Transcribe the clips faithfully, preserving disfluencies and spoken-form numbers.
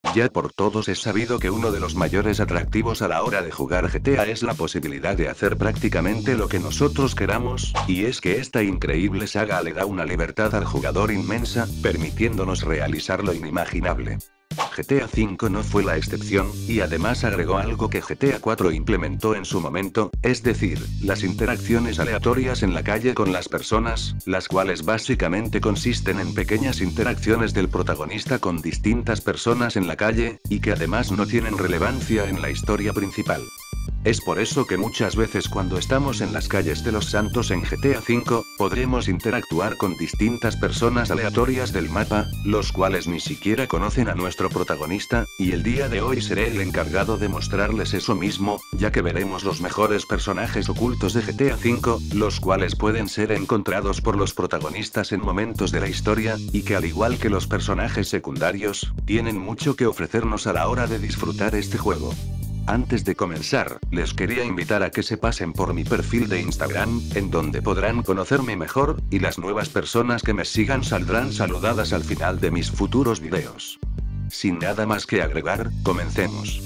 Ya por todos es sabido que uno de los mayores atractivos a la hora de jugar G T A es la posibilidad de hacer prácticamente lo que nosotros queramos, y es que esta increíble saga le da una libertad al jugador inmensa, permitiéndonos realizar lo inimaginable. G T A cinco no fue la excepción, y además agregó algo que G T A cuatro implementó en su momento, es decir, las interacciones aleatorias en la calle con las personas, las cuales básicamente consisten en pequeñas interacciones del protagonista con distintas personas en la calle, y que además no tienen relevancia en la historia principal. Es por eso que muchas veces cuando estamos en las calles de Los Santos en G T A cinco, podremos interactuar con distintas personas aleatorias del mapa, los cuales ni siquiera conocen a nuestro protagonista, y el día de hoy seré el encargado de mostrarles eso mismo, ya que veremos los mejores personajes ocultos de G T A cinco, los cuales pueden ser encontrados por los protagonistas en momentos de la historia, y que al igual que los personajes secundarios, tienen mucho que ofrecernos a la hora de disfrutar este juego. Antes de comenzar, les quería invitar a que se pasen por mi perfil de Instagram, en donde podrán conocerme mejor, y las nuevas personas que me sigan saldrán saludadas al final de mis futuros videos. Sin nada más que agregar, comencemos.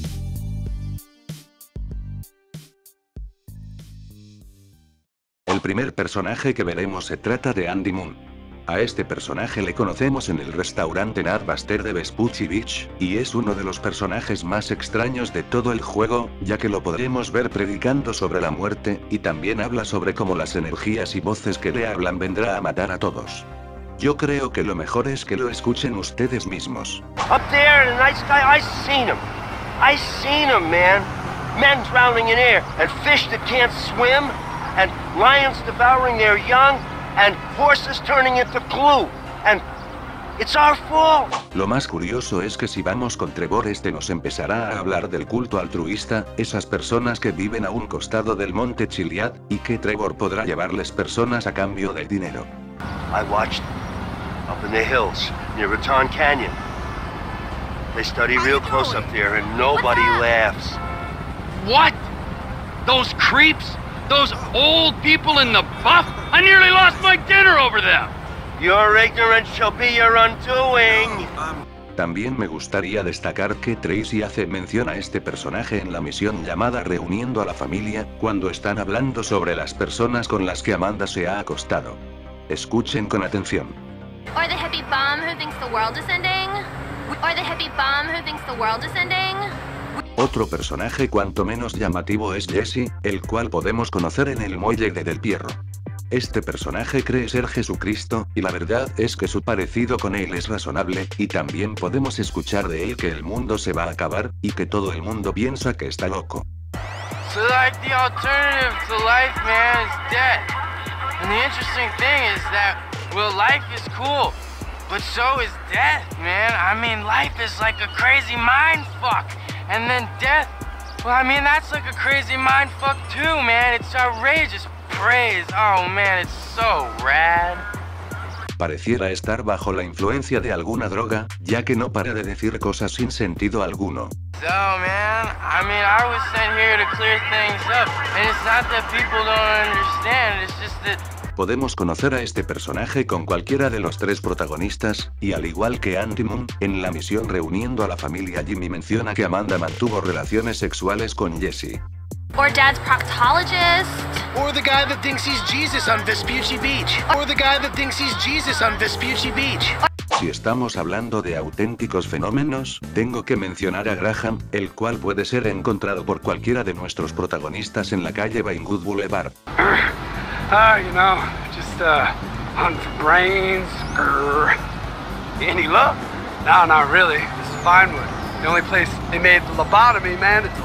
El primer personaje que veremos se trata de Andy Moon. A este personaje le conocemos en el restaurante Nadbuster de Vespucci Beach, y es uno de los personajes más extraños de todo el juego, ya que lo podremos ver predicando sobre la muerte, y también habla sobre cómo las energías y voces que le hablan vendrá a matar a todos. Yo creo que lo mejor es que lo escuchen ustedes mismos. Up there in the night sky, I seen him. I seen him, man. Men drowning in air, and fish that can't swim, and lions devouring their young, and horses turning into glue, and it's our fault. Lo más curioso es que si vamos con Trevor, este nos empezará a hablar del culto altruista, esas personas que viven a un costado del monte Chiliad, y que Trevor podrá llevarles personas a cambio del dinero. I watched up in the hills near Raton Canyon. They study real close up there, and nobody laughs. What? Those creeps? Those old people in the buff? I nearly lost my dinner over them! Your ignorance shall be your undoing. También me gustaría destacar que Tracy hace mención a este personaje en la misión llamada Reuniendo a la Familia, cuando están hablando sobre las personas con las que Amanda se ha acostado. Escuchen con atención. Or the hippie bum who thinks the world is ending? Or the hippie bum who thinks the world is ending? Otro personaje cuanto menos llamativo es Jesse, el cual podemos conocer en el muelle de Del Pierro. Este personaje cree ser Jesucristo, y la verdad es que su parecido con él es razonable, y también podemos escuchar de él que el mundo se va a acabar, y que todo el mundo piensa que está loco. So like the alternative to life, man, is death. And the interesting thing is that, well, life is cool, but so is death, man. I mean, life is like a crazy mind fuck. And then death, well, I mean, that's like a crazy mind fuck too, man. It's outrageous praise. Oh, man, it's so rad. Pareciera estar bajo la influencia de alguna droga, ya que no para de decir cosas sin sentido alguno. So, man, I mean, I was sent here to clear things up. And it's not that people don't understand, it's just that... Podemos conocer a este personaje con cualquiera de los tres protagonistas, y al igual que Andy Moon, en la misión Reuniendo a la Familia, Jimmy menciona que Amanda mantuvo relaciones sexuales con Jesse. Or Dad's proctologist? Or the guy that thinks he's Jesus on Vespucci Beach. Or the guy that thinks he's Jesus on Vespucci Beach. Si estamos hablando de auténticos fenómenos, tengo que mencionar a Graham, el cual puede ser encontrado por cualquiera de nuestros protagonistas en la calle Vinewood Boulevard. Uh, you know, just, uh, hunting for brains, grrr. Any luck? No, not really. This is Vinewood. The only place they made the lobotomy mandatory.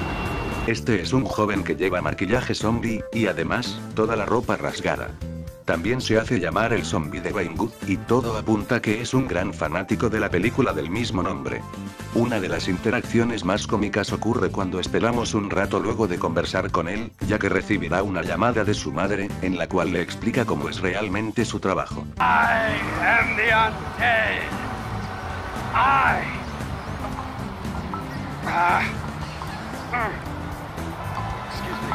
Este es un joven que lleva maquillaje zombie, y además, toda la ropa rasgada. También se hace llamar el zombie de Vinewood, y todo apunta que es un gran fanático de la película del mismo nombre. Una de las interacciones más cómicas ocurre cuando esperamos un rato luego de conversar con él, ya que recibirá una llamada de su madre, en la cual le explica cómo es realmente su trabajo. I am the undead. I. Ah. Uh, excuse me.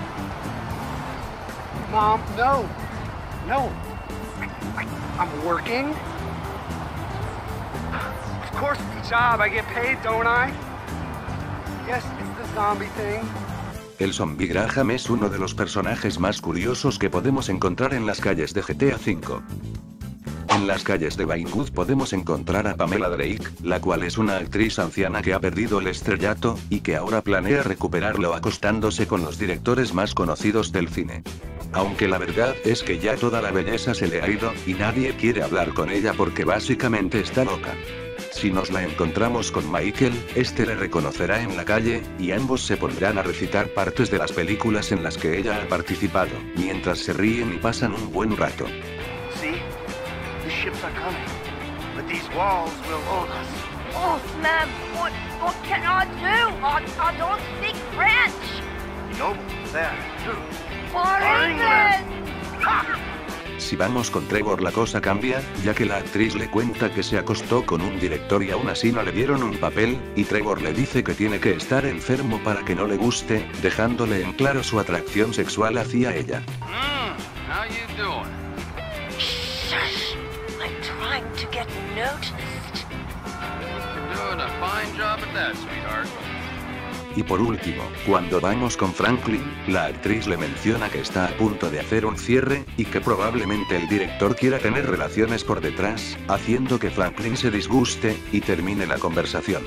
Mom, no. No. I, I, I'm working. Of course it's a job. I get paid, don't I? Yes, it's the zombie thing. El zombie Graham es uno de los personajes más curiosos que podemos encontrar en las calles de G T A cinco. En las calles de Vinewood podemos encontrar a Pamela Drake, la cual es una actriz anciana que ha perdido el estrellato, y que ahora planea recuperarlo acostándose con los directores más conocidos del cine. Aunque la verdad es que ya toda la belleza se le ha ido, y nadie quiere hablar con ella porque básicamente está loca. Si nos la encontramos con Michael, este le reconocerá en la calle, y ambos se pondrán a recitar partes de las películas en las que ella ha participado, mientras se ríen y pasan un buen rato. See? The ships are coming. But these walls will hold us. Oh, ma'am, what, what can I do? I, I don't speak French. Noble, there, too. For England! Si vamos con Trevor la cosa cambia, ya que la actriz le cuenta que se acostó con un director y aún así no le dieron un papel, y Trevor le dice que tiene que estar enfermo para que no le guste, dejándole en claro su atracción sexual hacia ella. Mm, how you doing? Shush! I'm trying to get noticed. You're doing a fine job at that, sweetheart. Y por último, cuando vamos con Franklin, la actriz le menciona que está a punto de hacer un cierre, y que probablemente el director quiera tener relaciones por detrás, haciendo que Franklin se disguste, y termine la conversación.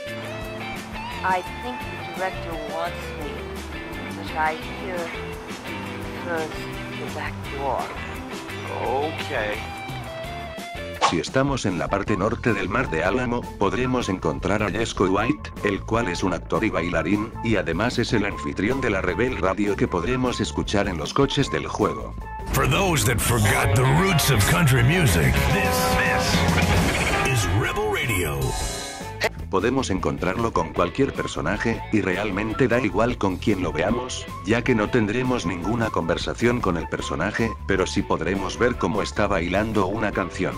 I think the director wants me, but I hear first the back door. Okay. Si estamos en la parte norte del Mar de Álamo, podremos encontrar a Jesco White, el cual es un actor y bailarín, y además es el anfitrión de la Rebel Radio que podremos escuchar en los coches del juego. For those that forgot the roots of country music, this, this is Rebel Radio. Podemos encontrarlo con cualquier personaje, y realmente da igual con quién lo veamos, ya que no tendremos ninguna conversación con el personaje, pero sí podremos ver cómo está bailando una canción.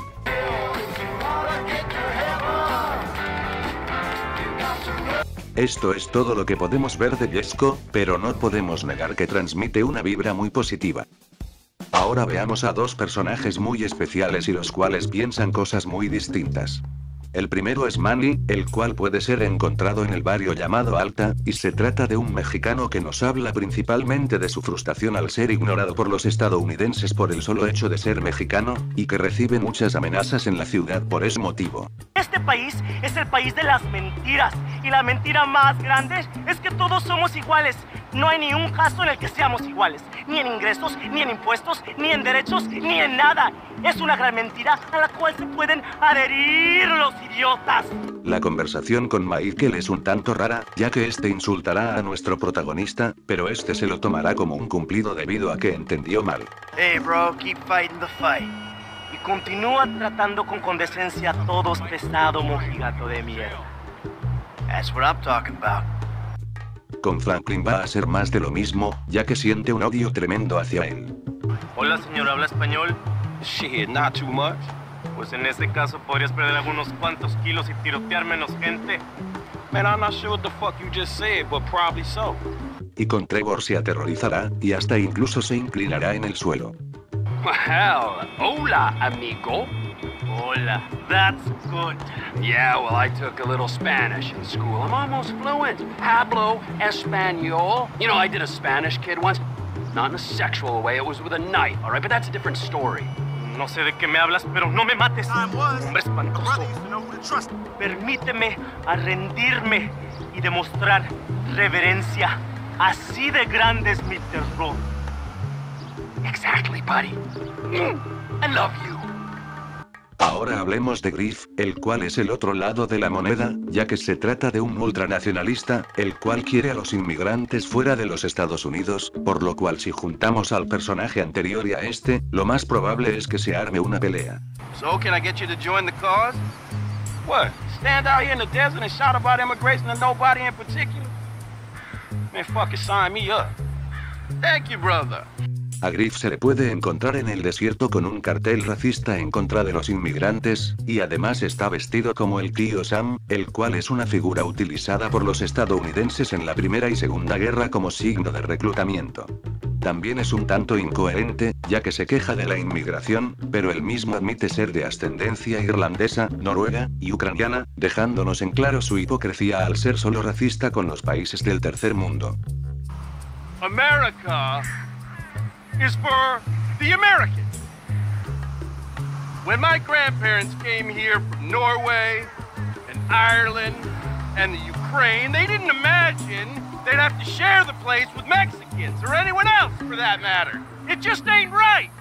Esto es todo lo que podemos ver de Jesco, pero no podemos negar que transmite una vibra muy positiva. Ahora veamos a dos personajes muy especiales y los cuales piensan cosas muy distintas. El primero es Manny, el cual puede ser encontrado en el barrio llamado Alta, y se trata de un mexicano que nos habla principalmente de su frustración al ser ignorado por los estadounidenses por el solo hecho de ser mexicano, y que recibe muchas amenazas en la ciudad por ese motivo. Este país es el país de las mentiras, y la mentira más grande es que todos somos iguales. No hay ni un caso en el que seamos iguales, ni en ingresos, ni en impuestos, ni en derechos, ni en nada. Es una gran mentira a la cual se pueden adherir los idiotas. La conversación con Michael es un tanto rara, ya que este insultará a nuestro protagonista, pero este se lo tomará como un cumplido debido a que entendió mal. Hey, bro, keep fighting the fight. Y continúa tratando con condescencia a todos, pesado mojigato de miedo. That's what I'm talking about. Con Franklin va a ser más de lo mismo, ya que siente un odio tremendo hacia él. Hola, señor, ¿habla español? Shit, not too much. Pues en ese caso podrías perder algunos cuantos kilos y tirotear menos gente. Man, I'm not sure what the fuck you just said, but probably so. Y con Trevor se aterrorizará, y hasta incluso se inclinará en el suelo. Well, hola, amigo. Hola, that's good. Yeah, well, I took a little Spanish in school. I'm almost fluent. Hablo español. You know, I did a Spanish kid once. Not in a sexual way, it was with a knife, all right? But that's a different story. No sé de qué me hablas, pero no me mates. Hombre espantoso. Permíteme a rendirme y demostrar reverencia. Así de grande es mi terror. Exactly, buddy. I love you. Ahora hablemos de Griff, el cual es el otro lado de la moneda, ya que se trata de un ultranacionalista, el cual quiere a los inmigrantes fuera de los Estados Unidos, por lo cual si juntamos al personaje anterior y a este, lo más probable es que se arme una pelea. So, can I get you to join the cause? What? Stand out here in the desert and shout about immigration to nobody in particular? Man, fucking sign me up. Thank you, brother. A Griff se le puede encontrar en el desierto con un cartel racista en contra de los inmigrantes, y además está vestido como el tío Sam, el cual es una figura utilizada por los estadounidenses en la Primera y Segunda Guerra como signo de reclutamiento. También es un tanto incoherente, ya que se queja de la inmigración, pero él mismo admite ser de ascendencia irlandesa, noruega y ucraniana, dejándonos en claro su hipocresía al ser solo racista con los países del tercer mundo. America is for the Americans. When my grandparents came here from Norway and Ireland and the Ukraine, they didn't imagine they'd have to share the place with Mexicans or anyone else for that matter. It just ain't right.